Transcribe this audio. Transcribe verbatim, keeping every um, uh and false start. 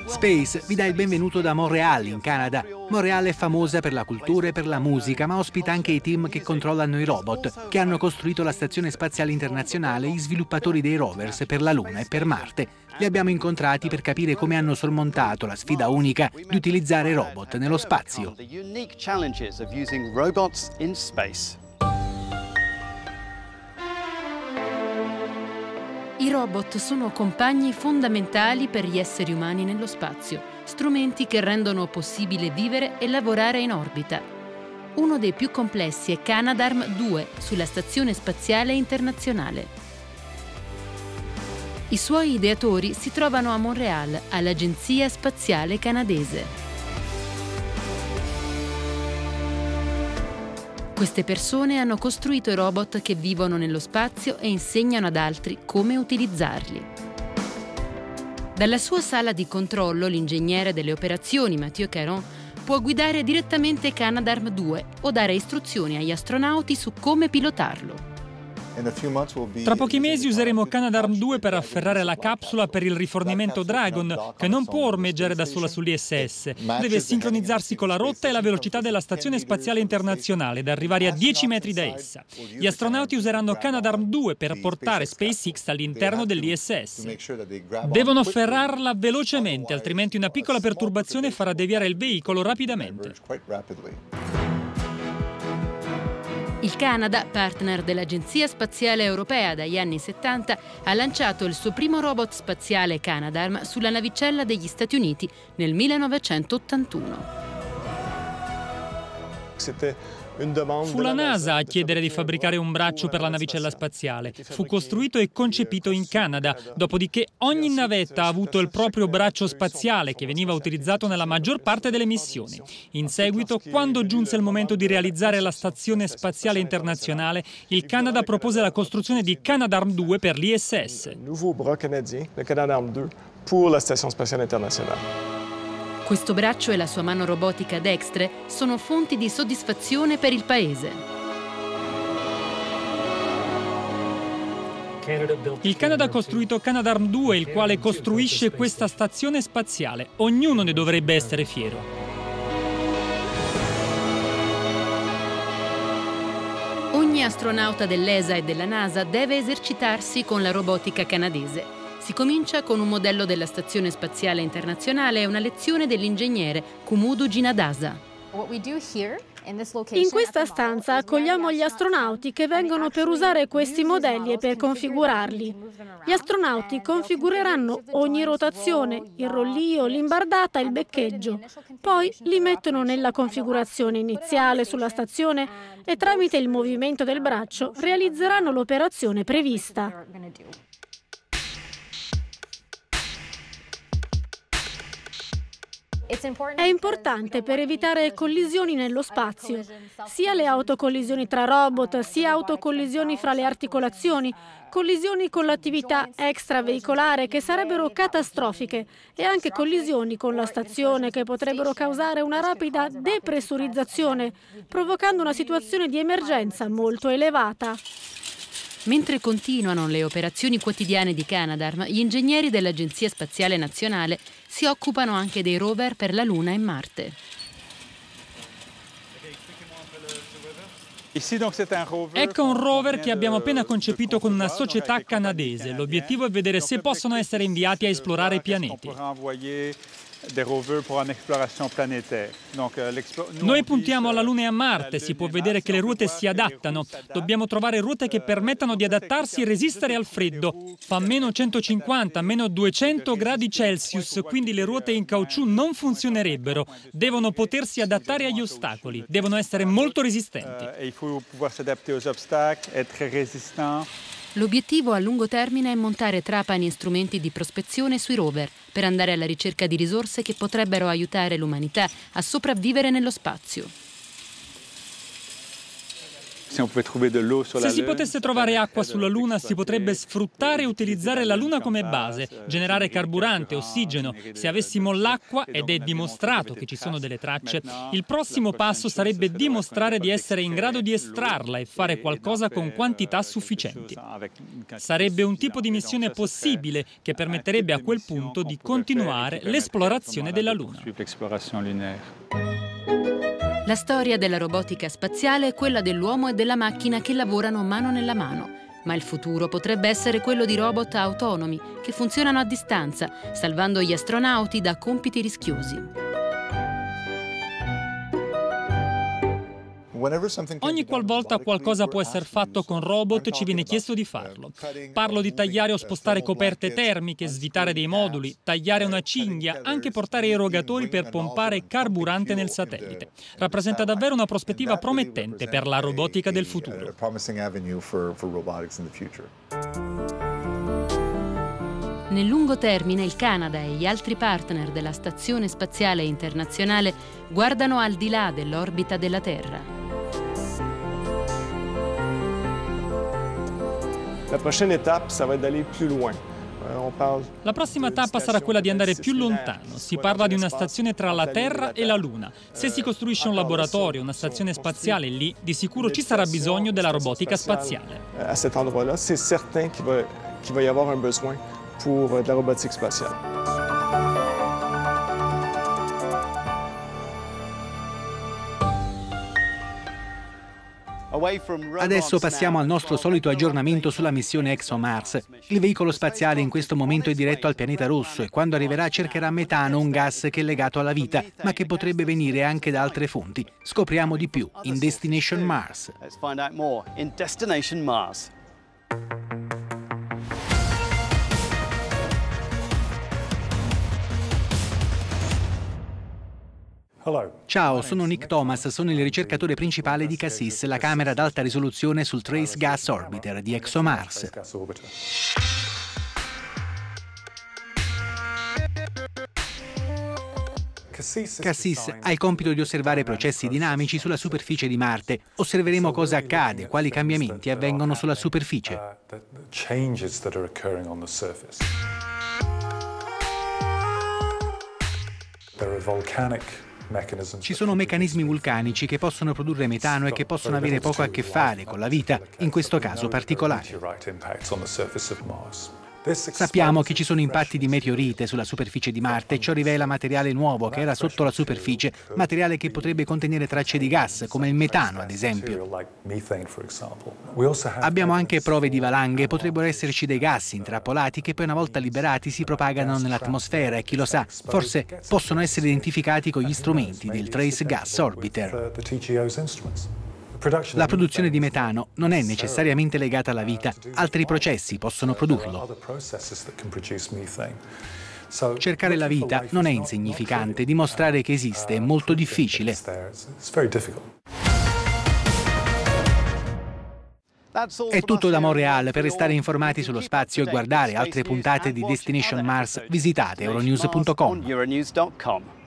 Space vi dà il benvenuto da Montréal, in Canada. Montréal è famosa per la cultura e per la musica, ma ospita anche i team che controllano i robot, che hanno costruito la Stazione Spaziale Internazionale, gli sviluppatori dei rovers per la Luna e per Marte. Li abbiamo incontrati per capire come hanno sormontato la sfida unica di utilizzare robot nello spazio. I robot sono compagni fondamentali per gli esseri umani nello spazio, strumenti che rendono possibile vivere e lavorare in orbita. Uno dei più complessi è Canadarm due, sulla Stazione Spaziale Internazionale. I suoi ideatori si trovano a Montréal, all'Agenzia Spaziale Canadese. Queste persone hanno costruito i robot che vivono nello spazio e insegnano ad altri come utilizzarli. Dalla sua sala di controllo, l'ingegnere delle operazioni Mathieu Caron può guidare direttamente Canadarm due o dare istruzioni agli astronauti su come pilotarlo. Tra pochi mesi useremo Canadarm due per afferrare la capsula per il rifornimento Dragon, che non può ormeggiare da sola sull'I S S. Deve sincronizzarsi con la rotta e la velocità della Stazione Spaziale Internazionale ed arrivare a dieci metri da essa. Gli astronauti useranno Canadarm due per portare SpaceX all'interno dell'I S S. Devono afferrarla velocemente, altrimenti una piccola perturbazione farà deviare il veicolo rapidamente. Il Canada, partner dell'Agenzia Spaziale Europea dagli anni settanta, ha lanciato il suo primo robot spaziale Canadarm sulla navicella degli Stati Uniti nel millenovecentottantuno. Fu la NASA a chiedere di fabbricare un braccio per la navicella spaziale. Fu costruito e concepito in Canada, dopodiché ogni navetta ha avuto il proprio braccio spaziale che veniva utilizzato nella maggior parte delle missioni. In seguito, quando giunse il momento di realizzare la Stazione Spaziale Internazionale, il Canada propose la costruzione di Canadarm due per l'I S S. Nuovo bras canadien, le Canadarm due, per la Stazione Spaziale Internazionale. Questo braccio e la sua mano robotica dextre sono fonti di soddisfazione per il paese. Il Canada ha costruito Canadarm due, il quale costruisce questa stazione spaziale. Ognuno ne dovrebbe essere fiero. Ogni astronauta dell'E S A e della NASA deve esercitarsi con la robotica canadese. Si comincia con un modello della Stazione Spaziale Internazionale e una lezione dell'ingegnere Kumudu Jinadasa. In questa stanza accogliamo gli astronauti che vengono per usare questi modelli e per configurarli. Gli astronauti configureranno ogni rotazione, il rollio, l'imbardata e il beccheggio. Poi li mettono nella configurazione iniziale sulla stazione e tramite il movimento del braccio realizzeranno l'operazione prevista. È importante per evitare collisioni nello spazio, sia le autocollisioni tra robot, sia autocollisioni fra le articolazioni, collisioni con l'attività extraveicolare che sarebbero catastrofiche e anche collisioni con la stazione che potrebbero causare una rapida depressurizzazione, provocando una situazione di emergenza molto elevata. Mentre continuano le operazioni quotidiane di Canadarm, gli ingegneri dell'Agenzia Spaziale Nazionale si occupano anche dei rover per la Luna e Marte. Ecco un rover che abbiamo appena concepito con una società canadese. L'obiettivo è vedere se possono essere inviati a esplorare i pianeti. Noi puntiamo alla Luna e a Marte, si può vedere che le ruote si adattano. Dobbiamo trovare ruote che permettano di adattarsi e resistere al freddo. Fa meno centocinquanta, meno duecento gradi Celsius, quindi le ruote in caucciù non funzionerebbero. Devono potersi adattare agli ostacoli, devono essere molto resistenti. L'obiettivo a lungo termine è montare trapani e strumenti di prospezione sui rover per andare alla ricerca di risorse che potrebbero aiutare l'umanità a sopravvivere nello spazio. Se si potesse trovare acqua sulla Luna, si potrebbe sfruttare e utilizzare la Luna come base, generare carburante, ossigeno. Se avessimo l'acqua, ed è dimostrato che ci sono delle tracce, il prossimo passo sarebbe dimostrare di essere in grado di estrarla e fare qualcosa con quantità sufficienti. Sarebbe un tipo di missione possibile che permetterebbe a quel punto di continuare l'esplorazione della Luna. La storia della robotica spaziale è quella dell'uomo e della macchina che lavorano mano nella mano. Ma il futuro potrebbe essere quello di robot autonomi che funzionano a distanza, salvando gli astronauti da compiti rischiosi. Ogni qualvolta qualcosa può essere fatto con robot, ci viene chiesto di farlo. Parlo di tagliare o spostare coperte termiche, svitare dei moduli, tagliare una cinghia, anche portare erogatori per pompare carburante nel satellite. Rappresenta davvero una prospettiva promettente per la robotica del futuro. Nel lungo termine, il Canada e gli altri partner della Stazione Spaziale Internazionale guardano al di là dell'orbita della Terra. La prochaine étape, ça va être d'aller plus loin. La prossima tappa sarà quella di andare più lontano. Si parla di una stazione tra la Terra e la Luna. Se si costruisce un laboratorio, una stazione spaziale lì, di sicuro ci sarà bisogno della robotica spaziale. A cet endroit-là, c'est certain qu'il va, qu'il va y avoir un besoin pour de la robotique spatiale. Adesso passiamo al nostro solito aggiornamento sulla missione ExoMars. Il veicolo spaziale in questo momento è diretto al pianeta rosso e quando arriverà cercherà metano, un gas che è legato alla vita, ma che potrebbe venire anche da altre fonti. Scopriamo di più in Destination Mars. Ciao, sono Nick Thomas, sono il ricercatore principale di CASIS, la camera ad alta risoluzione sul Trace Gas Orbiter di ExoMars. CASIS ha il compito di osservare processi dinamici sulla superficie di Marte. Osserveremo cosa accade, quali cambiamenti avvengono sulla superficie. Ci sono meccanismi vulcanici che possono produrre metano e che possono avere poco a che fare con la vita, in questo caso particolare. Sappiamo che ci sono impatti di meteorite sulla superficie di Marte e ciò rivela materiale nuovo che era sotto la superficie, materiale che potrebbe contenere tracce di gas, come il metano ad esempio. Abbiamo anche prove di valanghe, potrebbero esserci dei gas intrappolati che poi una volta liberati si propagano nell'atmosfera e chi lo sa, forse possono essere identificati con gli strumenti del Trace Gas Orbiter. La produzione di metano non è necessariamente legata alla vita, altri processi possono produrlo. Cercare la vita non è insignificante, dimostrare che esiste è molto difficile. È tutto da Montreal. Per restare informati sullo spazio e guardare altre puntate di Destination Mars, visitate euronews punto com.